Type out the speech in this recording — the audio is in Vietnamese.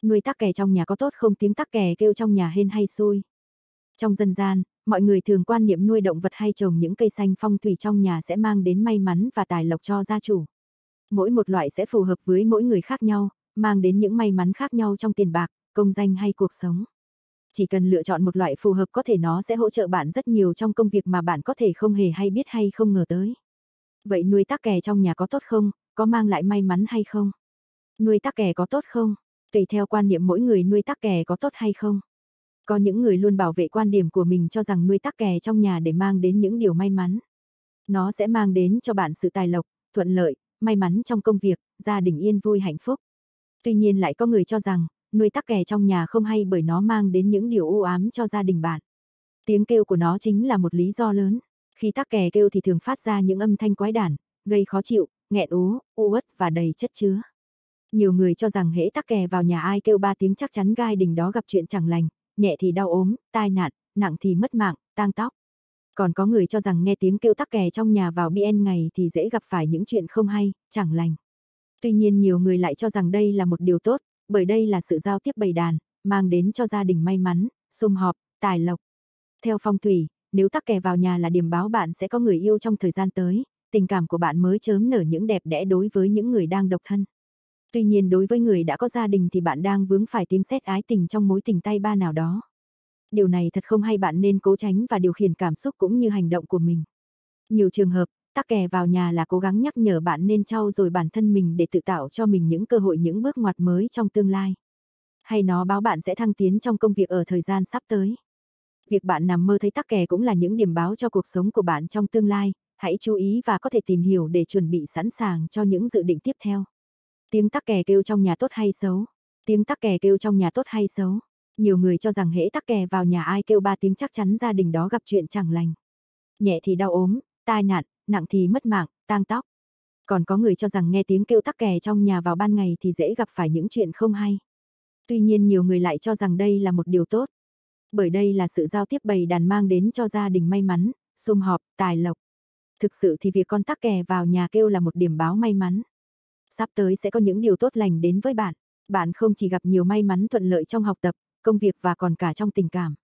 Nuôi tắc kè trong nhà có tốt không? Tiếng tắc kè kêu trong nhà hên hay xui? Trong dân gian, mọi người thường quan niệm nuôi động vật hay trồng những cây xanh phong thủy trong nhà sẽ mang đến may mắn và tài lộc cho gia chủ. Mỗi một loại sẽ phù hợp với mỗi người khác nhau, mang đến những may mắn khác nhau trong tiền bạc, công danh hay cuộc sống. Chỉ cần lựa chọn một loại phù hợp có thể nó sẽ hỗ trợ bạn rất nhiều trong công việc mà bạn có thể không hề hay biết hay không ngờ tới. Vậy nuôi tắc kè trong nhà có tốt không? Có mang lại may mắn hay không? Nuôi tắc kè có tốt không? Tùy theo quan niệm mỗi người nuôi tắc kè có tốt hay không. Có những người luôn bảo vệ quan điểm của mình cho rằng nuôi tắc kè trong nhà để mang đến những điều may mắn. Nó sẽ mang đến cho bạn sự tài lộc, thuận lợi, may mắn trong công việc, gia đình yên vui hạnh phúc. Tuy nhiên lại có người cho rằng, nuôi tắc kè trong nhà không hay bởi nó mang đến những điều u ám cho gia đình bạn. Tiếng kêu của nó chính là một lý do lớn. Khi tắc kè kêu thì thường phát ra những âm thanh quái đản, gây khó chịu, nghẹn ú, uất và đầy chất chứa. Nhiều người cho rằng hễ tắc kè vào nhà ai kêu 3 tiếng chắc chắn gai đình đó gặp chuyện chẳng lành, nhẹ thì đau ốm, tai nạn, nặng thì mất mạng, tang tóc. Còn có người cho rằng nghe tiếng kêu tắc kè trong nhà vào BN ngày thì dễ gặp phải những chuyện không hay, chẳng lành. Tuy nhiên nhiều người lại cho rằng đây là một điều tốt, bởi đây là sự giao tiếp bầy đàn, mang đến cho gia đình may mắn, sum họp, tài lộc. Theo phong thủy, nếu tắc kè vào nhà là điềm báo bạn sẽ có người yêu trong thời gian tới, tình cảm của bạn mới chớm nở những đẹp đẽ đối với những người đang độc thân. Tuy nhiên đối với người đã có gia đình thì bạn đang vướng phải tiếng sét ái tình trong mối tình tay ba nào đó. Điều này thật không hay, bạn nên cố tránh và điều khiển cảm xúc cũng như hành động của mình. Nhiều trường hợp, tắc kè vào nhà là cố gắng nhắc nhở bạn nên trau dồi bản thân mình để tự tạo cho mình những cơ hội, những bước ngoặt mới trong tương lai. Hay nó báo bạn sẽ thăng tiến trong công việc ở thời gian sắp tới. Việc bạn nằm mơ thấy tắc kè cũng là những điểm báo cho cuộc sống của bạn trong tương lai, hãy chú ý và có thể tìm hiểu để chuẩn bị sẵn sàng cho những dự định tiếp theo. Tiếng tắc kè kêu trong nhà tốt hay xấu? Tiếng tắc kè kêu trong nhà tốt hay xấu? Nhiều người cho rằng hễ tắc kè vào nhà ai kêu 3 tiếng chắc chắn gia đình đó gặp chuyện chẳng lành. Nhẹ thì đau ốm, tai nạn, nặng thì mất mạng, tang tóc. Còn có người cho rằng nghe tiếng kêu tắc kè trong nhà vào ban ngày thì dễ gặp phải những chuyện không hay. Tuy nhiên nhiều người lại cho rằng đây là một điều tốt. Bởi đây là sự giao tiếp bầy đàn mang đến cho gia đình may mắn, sum họp, tài lộc. Thực sự thì việc con tắc kè vào nhà kêu là một điểm báo may mắn. Sắp tới sẽ có những điều tốt lành đến với bạn. Bạn không chỉ gặp nhiều may mắn thuận lợi trong học tập, công việc và còn cả trong tình cảm.